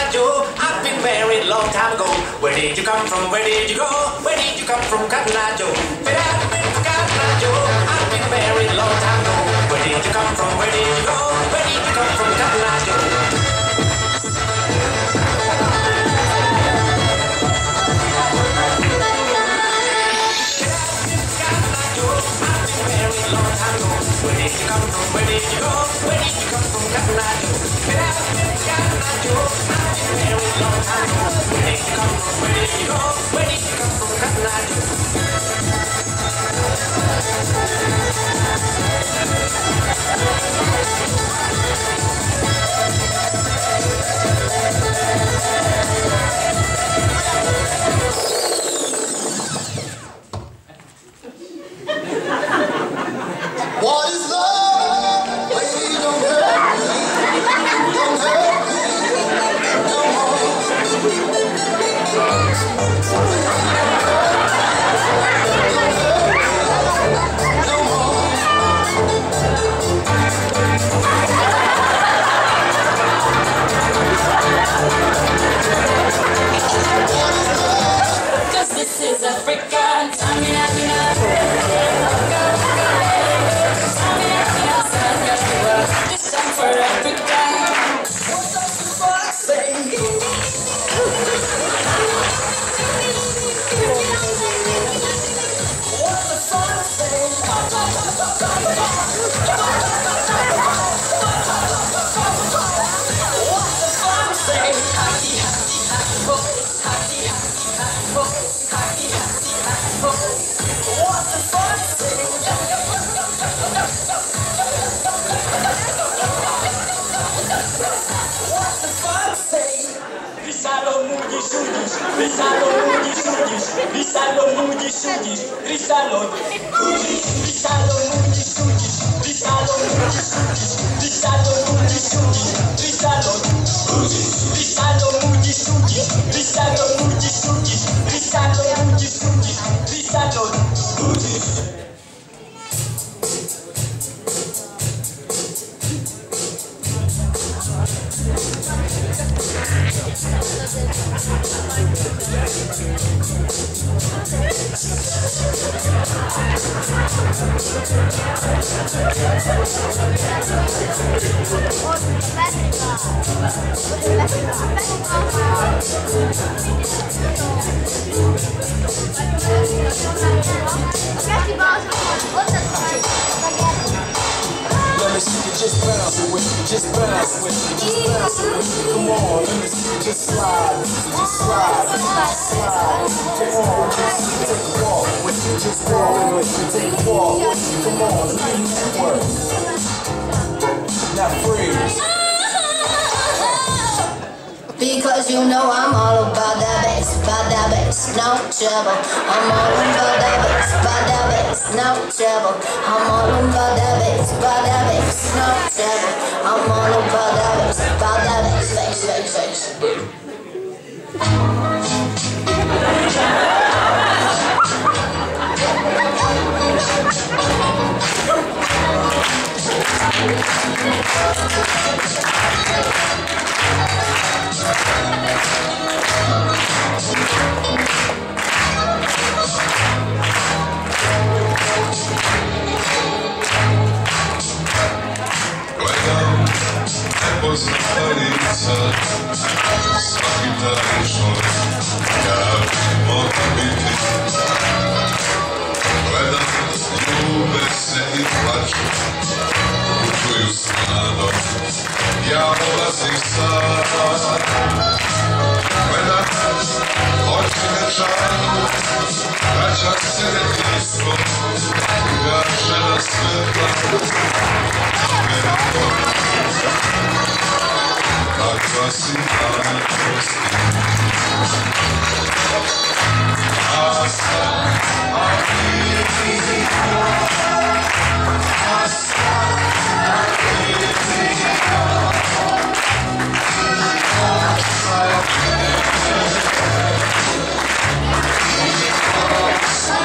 Joe. I've been married long time ago. Where did you come from? Where did you go? Where did you come from, Cotton Eye Joe? I've been married long time ago. Where did you come from? Where did you go? Where did you come from, Cotton Eye Joe? Where did you come from? Where did you go? Where did you come from, Cotton Eye Joe? I've been married long time ago. Where did you come from? Where did you go? Where did you come from, Cotton Eye Joe? What is love? Baby, don't hurt me. Don't hurt me no more. No more. Cause this is Africa. This song for Africa. What does the fox say? What the fox say? What the fox say? Happy, happy, happy, ho. Happy, happy, happy, ho. Happy, happy, happy, ho. What the fox say? What the fuck say? Risalo mudi sudis, risalo mudi sudis, risalo mudi sudis, risalo mudi sudis, risalo mudi sudis, risalo mudi sudis, risalo mudi sudis, risalo mudi sudis, risalo mudi sudis, risalo mudi sudis, risalo mudi. Let me see you just bounce with me, just bounce with me, just bounce with me. Come on, let me see you just slide, just slide, just slide. Come on, let me see you take a walk with me, just walk with me, take a walk with me. Come on, let me see you work. Now freeze. Because you know I'm all about that bass, no trouble. I'm all about that bass, no trouble. I'm all about that bass, no trouble. I'm all about that bass, Ja, was ich sag.